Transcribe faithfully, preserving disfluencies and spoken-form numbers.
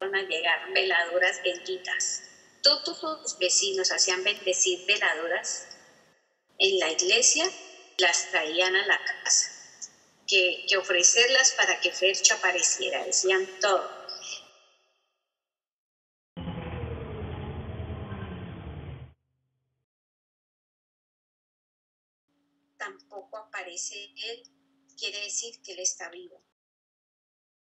a llegar veladoras benditas. Todos los vecinos hacían bendecir veladoras en la iglesia, las traían a la casa, que, que ofrecerlas para que Fercho apareciera, decían todo. Tampoco aparece él, quiere decir que él está vivo.